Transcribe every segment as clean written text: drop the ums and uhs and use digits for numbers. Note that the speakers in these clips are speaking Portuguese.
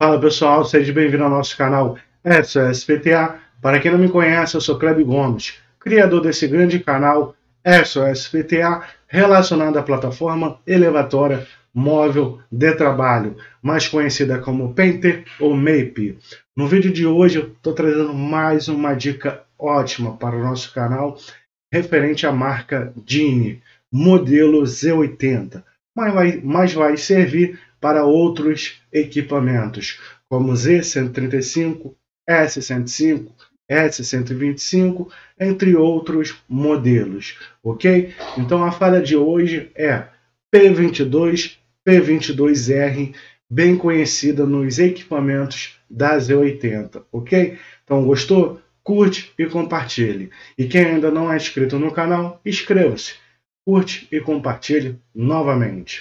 Fala pessoal, seja bem-vindo ao nosso canal SOS PTA. Para quem não me conhece, eu sou Kleber Gomes, criador desse grande canal SOS PTA, relacionado à plataforma elevatória móvel de trabalho, mais conhecida como Painter ou MAPE. No vídeo de hoje eu estou trazendo mais uma dica ótima para o nosso canal, referente à marca Dini, modelo Z80, mas vai servir para outros equipamentos, como Z135, S105, S125, entre outros modelos, ok? Então a falha de hoje é P22, P22R, bem conhecida nos equipamentos da Z80, ok? Então gostou? Curte e compartilhe. E quem ainda não é inscrito no canal, inscreva-se, curte e compartilhe novamente.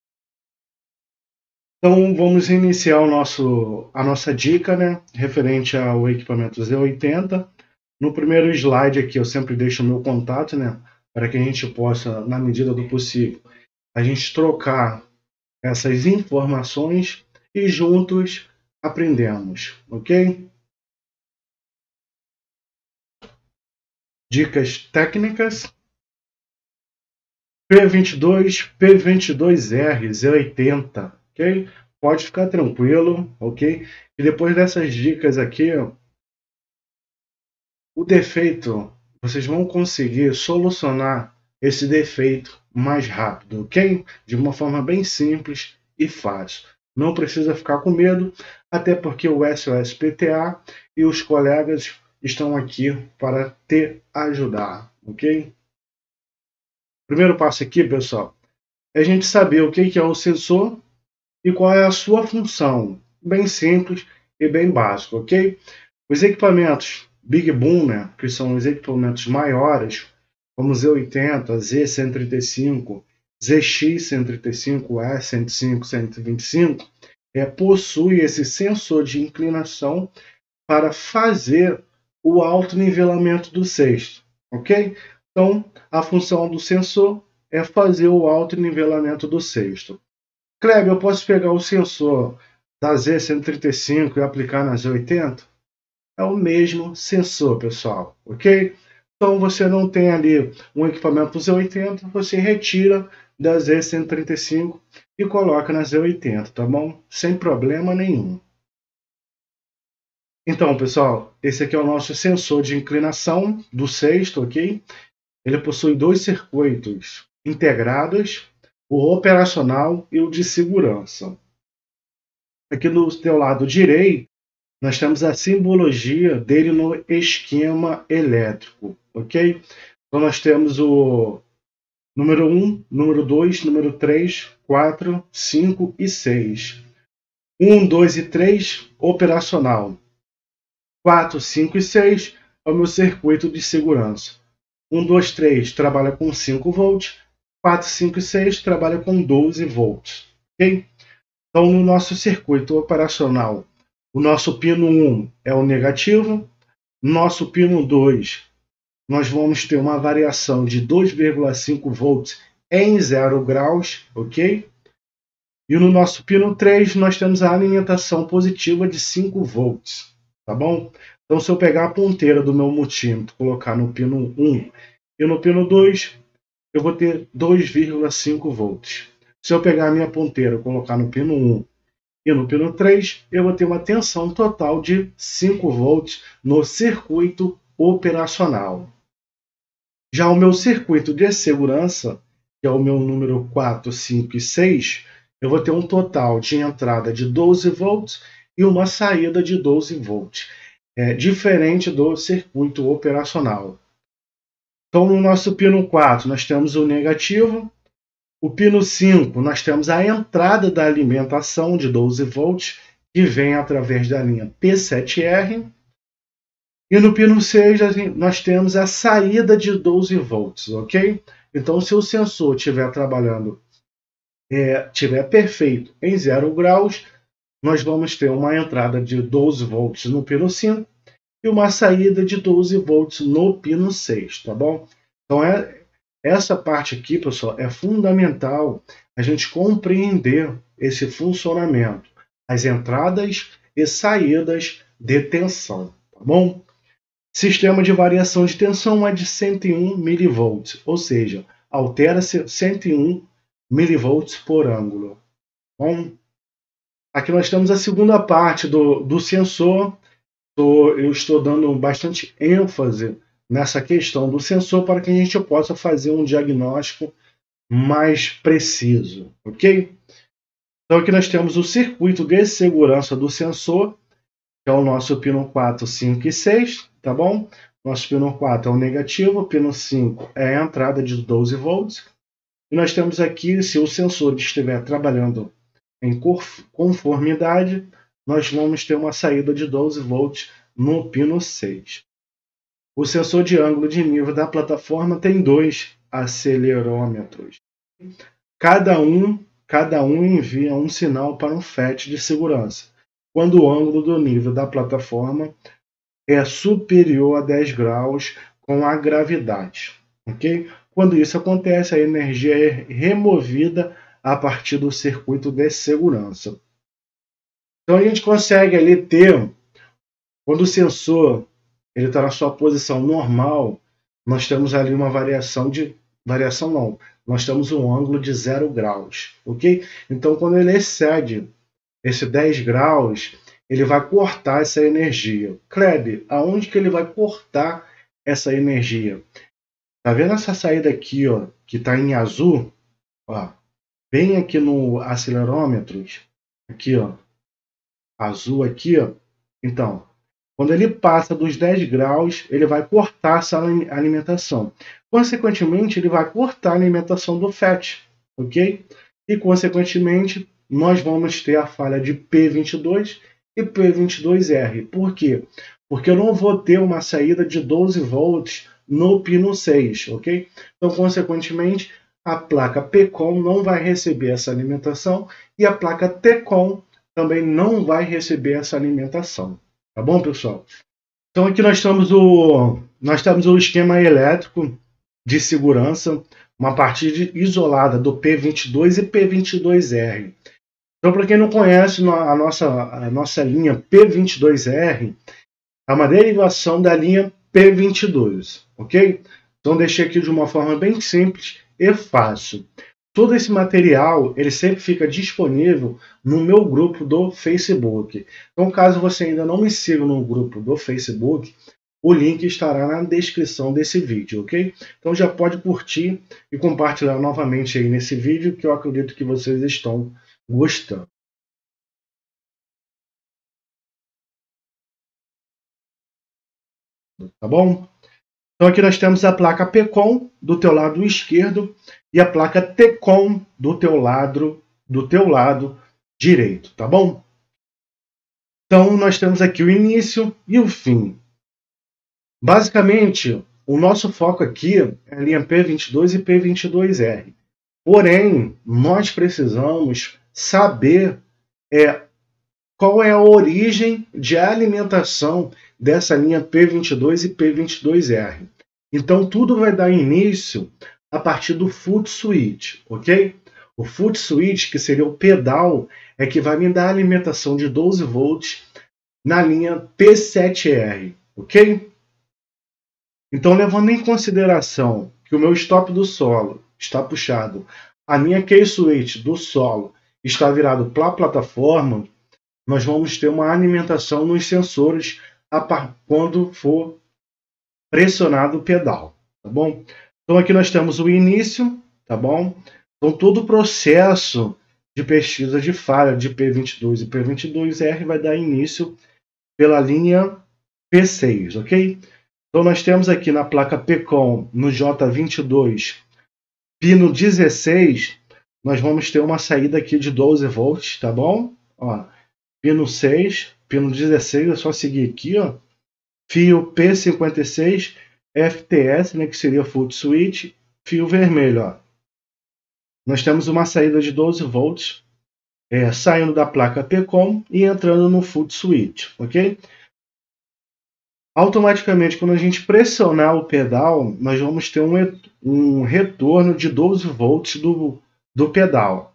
Então vamos iniciar a nossa dica, né, referente ao equipamento Z80. No primeiro slide aqui eu sempre deixo o meu contato, né, para que a gente possa, na medida do possível, a gente trocar essas informações e juntos aprendemos, ok? Dicas técnicas. P22, P22R, Z80, ok? Pode ficar tranquilo, ok? E depois dessas dicas aqui, o defeito, vocês vão conseguir solucionar esse defeito mais rápido, ok? De uma forma bem simples e fácil. Não precisa ficar com medo, até porque o SOS PTA e os colegas estão aqui para te ajudar, ok? Primeiro passo aqui, pessoal, é a gente saber o que é o sensor e qual é a sua função. Bem simples e bem básico, ok? Os equipamentos Big Boom, né, que são os equipamentos maiores, como Z80, Z135, ZX135, E105, 125, possui esse sensor de inclinação para fazer o autonivelamento do cesto, ok? Então, a função do sensor é fazer o autonivelamento do cesto. Kleber, eu posso pegar o sensor da Z135 e aplicar na Z80? É o mesmo sensor, pessoal, ok? Então você não tem ali um equipamento Z80, você retira da Z135 e coloca na Z80, tá bom? Sem problema nenhum. Então, pessoal, esse aqui é o nosso sensor de inclinação do cesto, ok? Ele possui dois circuitos integrados, o operacional e o de segurança. Aqui no teu lado direito, nós temos a simbologia dele no esquema elétrico, ok? Então nós temos o número 1, número 2, número 3, 4, 5 e 6. 1, 2 e 3, operacional. 4, 5 e 6 é o meu circuito de segurança. 1, 2, 3 trabalha com 5 volts, 4, 5 e 6 trabalha com 12 volts, ok? Então no nosso circuito operacional, o nosso pino 1 é o negativo, nosso pino 2, nós vamos ter uma variação de 2,5 volts em 0 graus, ok? E no nosso pino 3, nós temos a alimentação positiva de 5 volts, tá bom? Então, se eu pegar a ponteira do meu multímetro, colocar no pino 1 e no pino 2, eu vou ter 2,5 volts. Se eu pegar a minha ponteira e colocar no pino 1 e no pino 3, eu vou ter uma tensão total de 5 volts no circuito operacional. Já o meu circuito de segurança, que é o meu número 4, 5 e 6, eu vou ter um total de entrada de 12 volts e uma saída de 12 volts, diferente do circuito operacional. Então, no nosso pino 4, nós temos o negativo. O pino 5, nós temos a entrada da alimentação de 12 volts, que vem através da linha P7R. E no pino 6, nós temos a saída de 12 volts, ok? Então, se o sensor estiver trabalhando, estiver perfeito em 0 graus, nós vamos ter uma entrada de 12 volts no pino 5 e uma saída de 12 volts no pino 6, tá bom? Então, essa parte aqui, pessoal, é fundamental a gente compreender esse funcionamento. as entradas e saídas de tensão, tá bom? Sistema de variação de tensão é de 101 mV, ou seja, altera-se 101 mV por ângulo. Bom, aqui nós temos a segunda parte do sensor. Eu estou dando bastante ênfase nessa questão do sensor para que a gente possa fazer um diagnóstico mais preciso, ok? Então aqui nós temos o circuito de segurança do sensor, que é o nosso pino 4, 5 e 6, tá bom? Nosso pino 4 é o negativo, o pino 5 é a entrada de 12 volts. E nós temos aqui, se o sensor estiver trabalhando em conformidade, nós vamos ter uma saída de 12 volts no pino 6. O sensor de ângulo de nível da plataforma tem 2 acelerômetros. Cada um envia um sinal para um FET de segurança, quando o ângulo do nível da plataforma é superior a 10 graus com a gravidade. Okay? Quando isso acontece, a energia é removida a partir do circuito de segurança. Então a gente consegue ali ter, quando o sensor está na sua posição normal, nós temos ali uma nós temos um ângulo de 0 graus, ok? Então quando ele excede esse 10 graus, ele vai cortar essa energia. Kleber, aonde que ele vai cortar essa energia? Tá vendo essa saída aqui, ó, que está em azul? Ó, bem aqui no acelerômetro, aqui, ó, azul aqui, ó. Então, quando ele passa dos 10 graus, ele vai cortar essa alimentação. Consequentemente, ele vai cortar a alimentação do FET, ok? E, consequentemente, nós vamos ter a falha de P22 e P22R. Por quê? Porque eu não vou ter uma saída de 12 volts no pino 6, ok? Então, consequentemente, a placa PCOM não vai receber essa alimentação e a placa TCOM também não vai receber essa alimentação. Tá bom, pessoal? Então, aqui nós temos o esquema elétrico de segurança, uma partida isolada do P22 e P22R. Então, para quem não conhece, a nossa linha P22R é uma derivação da linha P22, ok? Então, deixei aqui de uma forma bem simples e fácil. Todo esse material, ele sempre fica disponível no meu grupo do Facebook. Então, caso você ainda não me siga no grupo do Facebook, o link estará na descrição desse vídeo, ok? Então já pode curtir e compartilhar novamente aí nesse vídeo, que eu acredito que vocês estão gostando. Tá bom? Então aqui nós temos a placa PCOM do teu lado esquerdo e a placa TCOM do teu lado direito, tá bom? Então nós temos aqui o início e o fim. Basicamente, o nosso foco aqui é a linha P22 e P22R. Porém, nós precisamos saber qual é a origem de alimentação dessa linha P22 e P22R. Então, tudo vai dar início a partir do foot switch, ok? O foot switch, que seria o pedal, é que vai me dar a alimentação de 12 volts na linha P7R, ok? Então, levando em consideração que o meu stop do solo está puxado, a minha key switch do solo está virado para a plataforma, nós vamos ter uma alimentação nos sensores quando for pressionado o pedal, tá bom? Então aqui nós temos o início, tá bom? Então todo o processo de pesquisa de falha de P22 e P22R vai dar início pela linha P6, ok? Então nós temos aqui na placa PCOM, no J22, pino 16, nós vamos ter uma saída aqui de 12 volts, tá bom? Ó, pino 6, pino 16, é só seguir aqui, ó. Fio P56, FTS, né, que seria foot switch, fio vermelho, ó. Nós temos uma saída de 12 volts, saindo da placa PCOM e entrando no foot switch, ok? Automaticamente, quando a gente pressionar o pedal, nós vamos ter um retorno de 12 volts do pedal.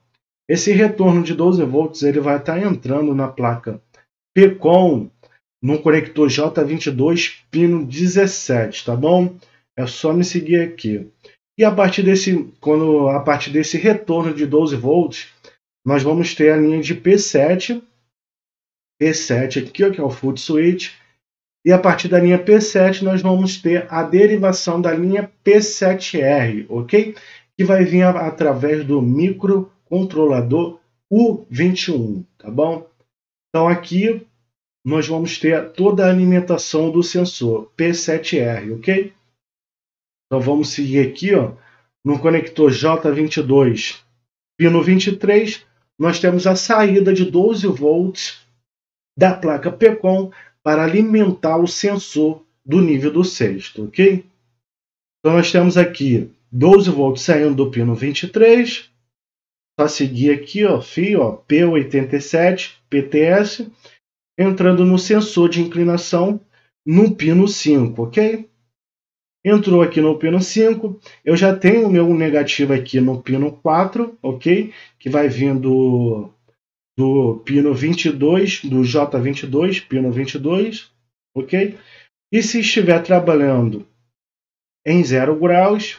Esse retorno de 12 volts ele vai estar entrando na placa PCON no conector J22 pino 17, tá bom? É só me seguir aqui. E a partir desse retorno de 12 volts, nós vamos ter a linha de P7 aqui, ó, que é o foot switch, e a partir da linha P7 nós vamos ter a derivação da linha P7R, ok? Que vai vir através do microcontrolador U21, tá bom? Então aqui nós vamos ter toda a alimentação do sensor P7R, ok? Então vamos seguir aqui, ó, no conector J22, pino 23, nós temos a saída de 12 volts da placa PCON para alimentar o sensor do nível do sexto, ok? Então nós temos aqui 12 volts saindo do pino 23, só seguir aqui, ó, fio, ó, P87 PTS, entrando no sensor de inclinação no pino 5, ok? Entrou aqui no pino 5, eu já tenho o meu negativo aqui no pino 4, ok? Que vai vindo do pino 22, do J22, pino 22, ok? E se estiver trabalhando em 0 graus,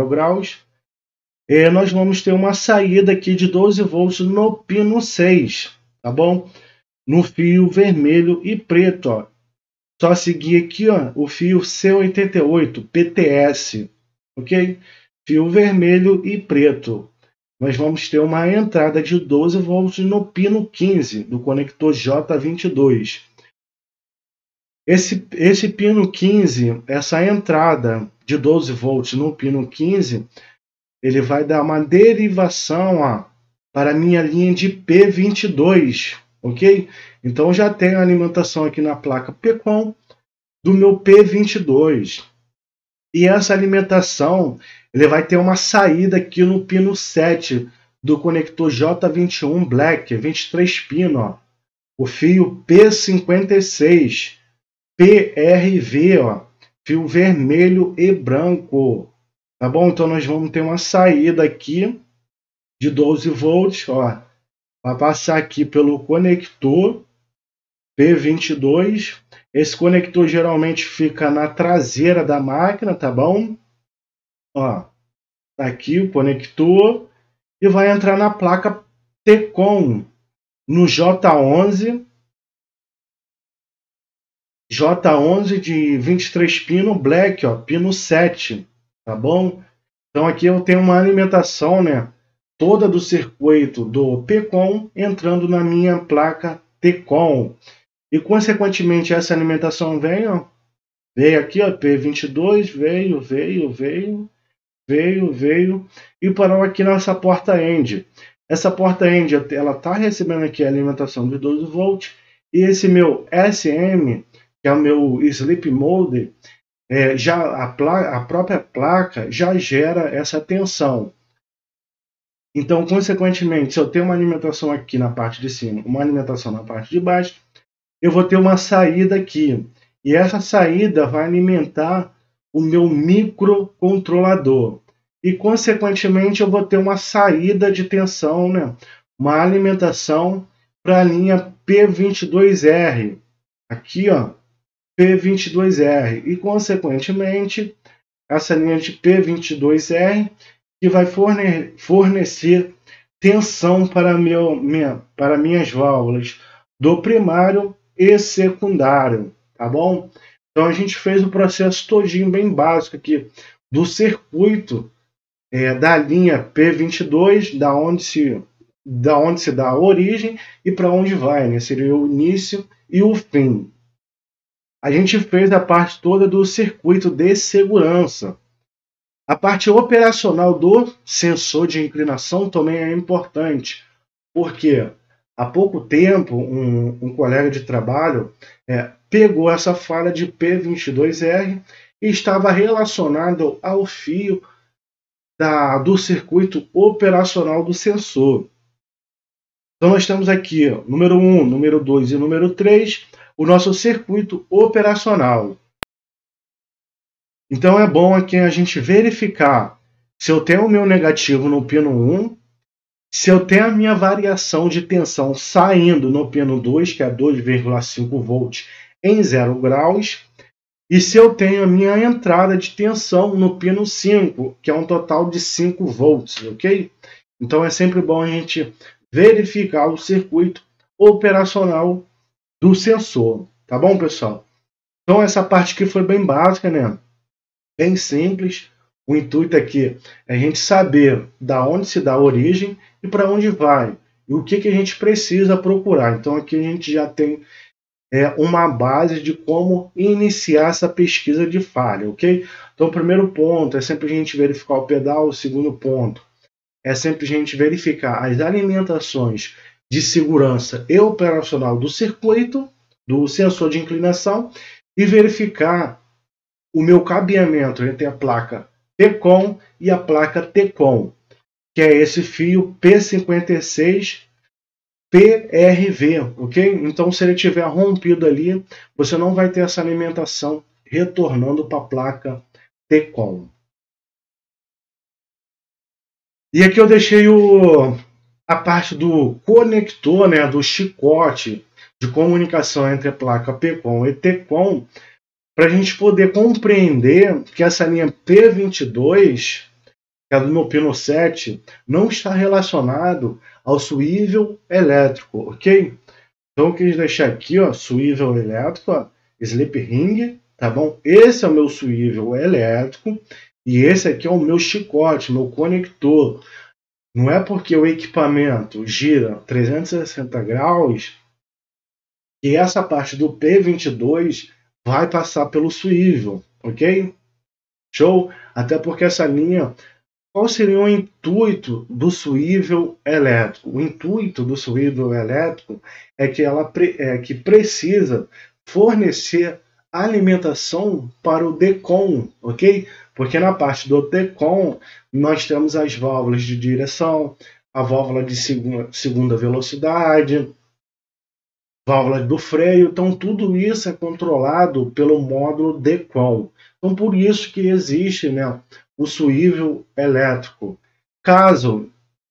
nós vamos ter uma saída aqui de 12 volts no pino 6, tá bom? No fio vermelho e preto, ó. Só seguir aqui, ó, o fio C88, PTS, ok? Fio vermelho e preto. Nós vamos ter uma entrada de 12 volts no pino 15 do conector J22. Esse pino 15, essa entrada de 12 volts no pino 15, ele vai dar uma derivação, ó, para a minha linha de P22, ok? Então já tenho a alimentação aqui na placa PCON do meu P22. E essa alimentação ele vai ter uma saída aqui no pino 7 do conector J21 Black, 23 pino, ó. O fio P56 PRV, ó, fio vermelho e branco, tá bom? Então nós vamos ter uma saída aqui de 12 volts, ó, vai passar aqui pelo conector P22. Esse conector geralmente fica na traseira da máquina, tá bom? Ó, tá aqui o conector e vai entrar na placa PCON no J11 de 23 pino black, ó, pino 7, tá bom? Então aqui eu tenho uma alimentação, né, toda do circuito do PCON entrando na minha placa TCON. E consequentemente essa alimentação veio aqui, ó, P22, veio e parou aqui nessa porta end. Essa porta end, ela tá recebendo aqui a alimentação de 12 volts e esse meu SM, que é o meu Sleep Mode, já a própria placa já gera essa tensão. Então, consequentemente, se eu tenho uma alimentação aqui na parte de cima, uma alimentação na parte de baixo, eu vou ter uma saída aqui. E essa saída vai alimentar o meu microcontrolador. E, consequentemente, eu vou ter uma saída de tensão, né? Uma alimentação para a linha P22R. Aqui, ó, P22R. E, consequentemente, essa linha de P22R que vai fornecer tensão para minhas válvulas do primário e secundário, tá bom? Então a gente fez o processo todinho bem básico aqui do circuito da linha P22, da onde se dá a origem e para onde vai, né? Seria o início e o fim. A gente fez a parte toda do circuito de segurança. A parte operacional do sensor de inclinação também é importante, porque há pouco tempo um colega de trabalho pegou essa falha de P22R e estava relacionado ao fio do circuito operacional do sensor. Então nós temos aqui, ó, número 1, número 2 e número 3, o nosso circuito operacional. Então é bom aqui a gente verificar se eu tenho o meu negativo no pino 1, Se eu tenho a minha variação de tensão saindo no pino 2, que é 2,5 volts, em 0 graus, e se eu tenho a minha entrada de tensão no pino 5, que é um total de 5 volts, ok? Então é sempre bom a gente verificar o circuito operacional do sensor, tá bom, pessoal? Então essa parte aqui foi bem básica, né? Bem simples. O intuito aqui é a gente saber da onde se dá a origem e para onde vai, e o que a gente precisa procurar. Então aqui a gente já tem uma base de como iniciar essa pesquisa de falha, ok? Então o primeiro ponto é sempre a gente verificar o pedal, o segundo ponto é sempre a gente verificar as alimentações de segurança e operacional do circuito, do sensor de inclinação, e verificar o meu cabeamento entre a placa PCOM e a placa TCOM, que é esse fio P56 PRV, ok? Então, se ele tiver rompido ali, você não vai ter essa alimentação retornando para a placa TCOM. E aqui eu deixei a parte do conector, né, do chicote de comunicação entre a placa PCOM e TCOM, para a gente poder compreender que essa linha P22, que é do meu pino 7, não está relacionado ao suível elétrico, ok? Então eu quis deixar aqui, ó, suível elétrico, ó, slip ring, tá bom? Esse é o meu suível elétrico e esse aqui é o meu chicote, meu conector. Não é porque o equipamento gira 360 graus que essa parte do P22 vai passar pelo suível, ok? Show? Até porque essa linha, qual seria o intuito do suível elétrico? O intuito do suível elétrico é que ela que precisa fornecer alimentação para o DECOM, ok? Porque na parte do DECOM nós temos as válvulas de direção, a válvula de segunda velocidade, válvula do freio, então tudo isso é controlado pelo módulo DECOM. Então por isso que existe, né, o suível elétrico. Caso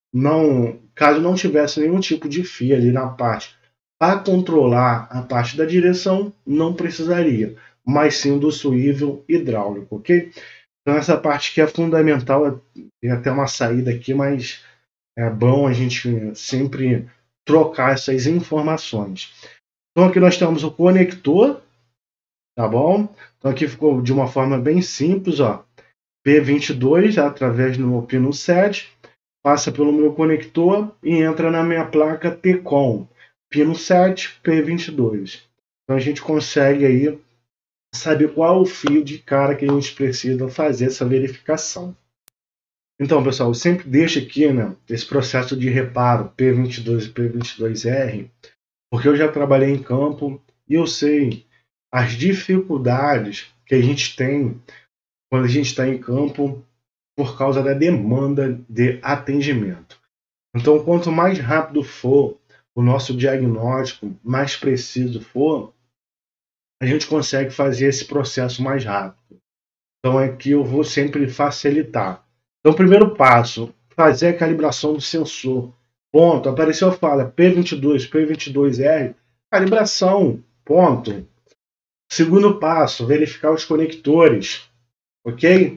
não tivesse nenhum tipo de fio ali na parte para controlar a parte da direção, não precisaria, mas sim do suível hidráulico, ok? Então essa parte que é fundamental, tem até uma saída aqui, mas é bom a gente sempre trocar essas informações. Então aqui nós temos o conector, tá bom? Então aqui ficou de uma forma bem simples, ó. P22 através do meu pino 7, passa pelo meu conector e entra na minha placa TCOM, pino 7, P22. Então a gente consegue aí saber qual é o fio de cara que a gente precisa fazer essa verificação. Então, pessoal, eu sempre deixo aqui, né, esse processo de reparo P22 e P22R, porque eu já trabalhei em campo e eu sei as dificuldades que a gente tem quando a gente está em campo por causa da demanda de atendimento. Então, quanto mais rápido for o nosso diagnóstico, mais preciso for, a gente consegue fazer esse processo mais rápido. Então, aqui eu vou sempre facilitar. Então, primeiro passo, fazer a calibração do sensor. Ponto. Apareceu a fala P22, P22R, calibração. Ponto. Segundo passo, verificar os conectores. Ok?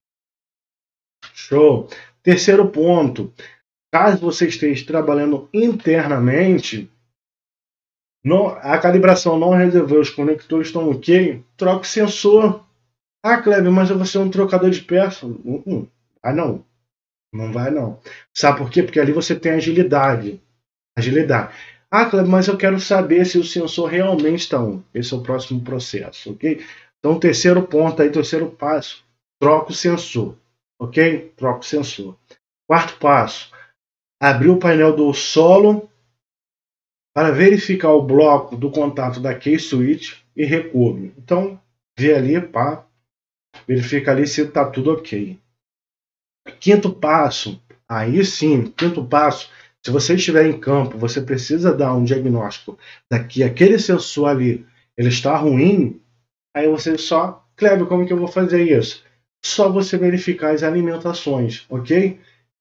Show. Terceiro ponto, caso você esteja trabalhando internamente, a calibração não resolveu, os conectores estão ok, troca o sensor. Ah, Kleber, mas eu vou ser um trocador de peça. Ah, não. Não vai, não. Sabe por quê? Porque ali você tem agilidade. Agilidade. Ah, Kleber, mas eu quero saber se o sensor realmente está on. Esse é o próximo processo, ok? Então, terceiro ponto aí, terceiro passo, troca o sensor, ok? Troca o sensor. Quarto passo, abrir o painel do solo para verificar o bloco do contato da key switch e recoube. Então, vê ali, pá, verifica ali se está tudo ok. Quinto passo, aí sim, quinto passo, se você estiver em campo, você precisa dar um diagnóstico daqui, aquele sensor ali, ele está ruim, aí você só, Kleber, como que eu vou fazer isso? Só você verificar as alimentações, ok?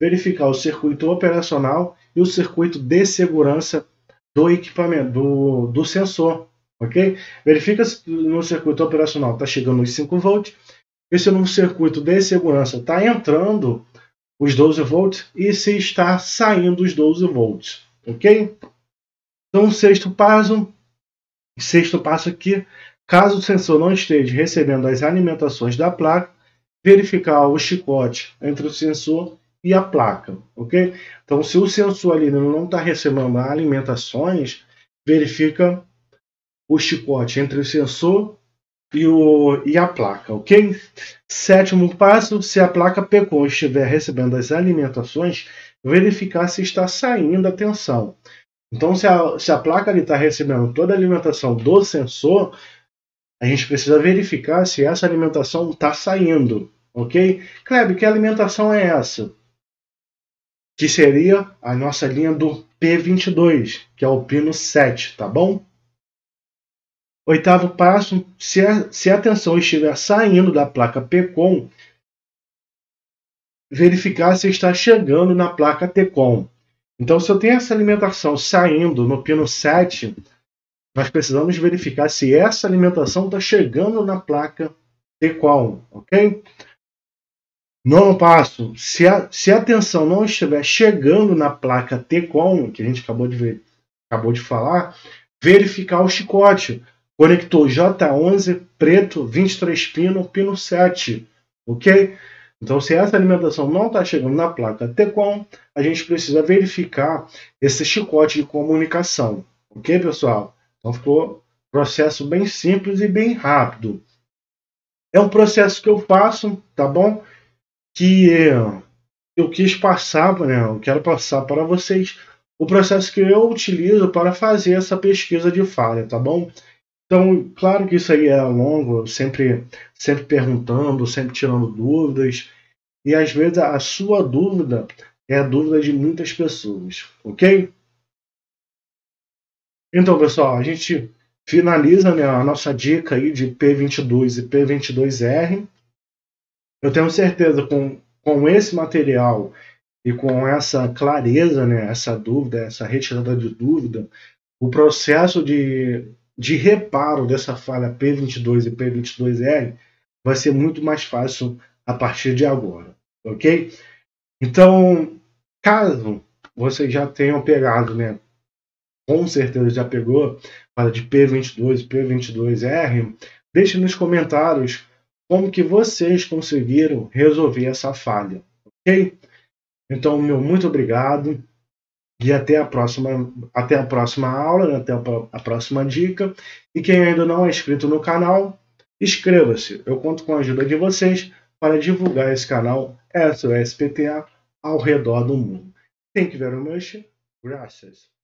verificar o circuito operacional e o circuito de segurança do equipamento, do sensor, ok? Verifica se no circuito operacional está chegando os 5 volts e se no circuito de segurança está entrando os 12 volts e se está saindo os 12 volts, ok? Então, sexto passo aqui, caso o sensor não esteja recebendo as alimentações da placa, verificar o chicote entre o sensor e a placa, ok? Então, se o sensor ali não está recebendo alimentações, verifica o chicote entre o sensor e a placa, ok? Sétimo passo, se a placa PCON estiver recebendo as alimentações, verificar se está saindo a tensão. Então, se a placa está recebendo toda a alimentação do sensor, a gente precisa verificar se essa alimentação está saindo, ok? Kleber, que alimentação é essa? Que seria a nossa linha do P22, que é o pino 7, tá bom? Oitavo passo, se a tensão estiver saindo da placa PCON, verificar se está chegando na placa TCON. Então, se eu tenho essa alimentação saindo no pino 7, nós precisamos verificar se essa alimentação está chegando na placa TCON, ok? Nono passo, se a tensão não estiver chegando na placa TCON, que a gente acabou de falar, verificar o chicote. Conector J11 preto, 23 pino 7, ok? Então, se essa alimentação não está chegando na placa TCON, a gente precisa verificar esse chicote de comunicação, ok, pessoal? Então, ficou um processo bem simples e bem rápido. É um processo que eu faço, tá bom? Que eu quis passar, né? Eu quero passar para vocês o processo que eu utilizo para fazer essa pesquisa de falha, tá bom? Então, claro que isso aí é longo, sempre perguntando, sempre tirando dúvidas, e às vezes a sua dúvida é a dúvida de muitas pessoas, ok? Então, pessoal, a gente finaliza, né, a nossa dica aí de P22 e P22R. Eu tenho certeza com esse material e com essa clareza, né, essa dúvida, essa retirada de dúvida, o processo de reparo dessa falha P22 e P22R vai ser muito mais fácil a partir de agora, ok? Então, caso vocês já tenham pegado, né, com certeza já pegou, para de P22 e P22R, deixe nos comentários como que vocês conseguiram resolver essa falha, ok? Então, meu muito obrigado. E até a próxima aula, até a próxima dica. E quem ainda não é inscrito no canal, inscreva-se. Eu conto com a ajuda de vocês para divulgar esse canal SOS PTA ao redor do mundo. Thank you very much. Graças.